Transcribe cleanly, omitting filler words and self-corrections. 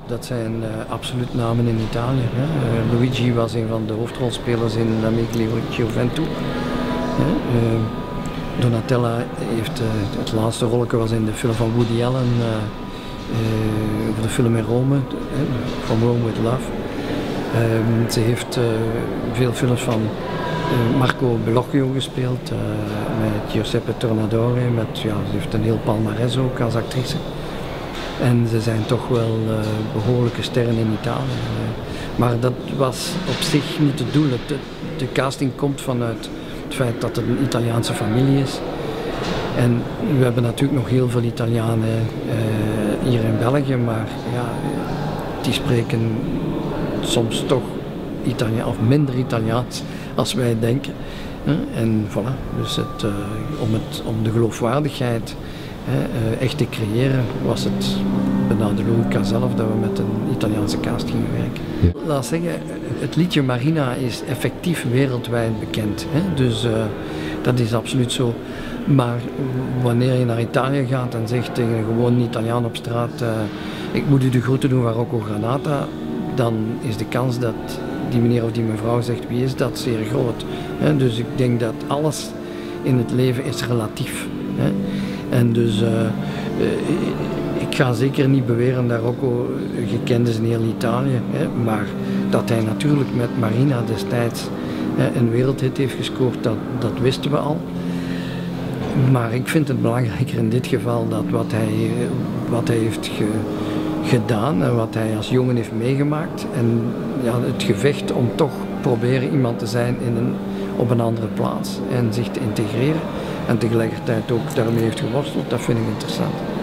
Dat zijn absoluut namen in Italië. Hè. Luigi was een van de hoofdrolspelers in L'Amico Gioventù. Donatella heeft het laatste rolletje was in de film van Woody Allen over de film in Rome, From Rome with Love. Ze heeft veel films van Marco Bellocchio gespeeld, met Giuseppe Tornatore, ze heeft een heel palmares ook als actrice. En ze zijn toch wel behoorlijke sterren in Italië. Maar dat was op zich niet het doel. De casting komt vanuit het feit dat het een Italiaanse familie is. En we hebben natuurlijk nog heel veel Italianen hier in België, maar ja, die spreken soms toch of minder Italiaans als wij denken. En voilà, dus om de geloofwaardigheid echt te creëren, was het bijna de logica zelf dat we met een Italiaanse cast gingen werken. Ja. Laat zeggen, het liedje Marina is effectief wereldwijd bekend. Dus dat is absoluut zo. Maar wanneer je naar Italië gaat en zegt tegen een gewoon Italiaan op straat, ik moet u de groeten doen van Rocco Granata, dan is de kans dat die meneer of die mevrouw zegt wie is dat zeer groot. Dus ik denk dat alles in het leven is relatief. En dus ik ga zeker niet beweren dat Rocco gekend is in heel Italië, maar dat hij natuurlijk met Marina destijds een wereldhit heeft gescoord, dat wisten we al. Maar ik vind het belangrijker in dit geval dat wat hij heeft gedaan en wat hij als jongen heeft meegemaakt en ja, het gevecht om toch proberen iemand te zijn op een andere plaats en zich te integreren en tegelijkertijd ook daarmee heeft geworsteld, dat vind ik interessant.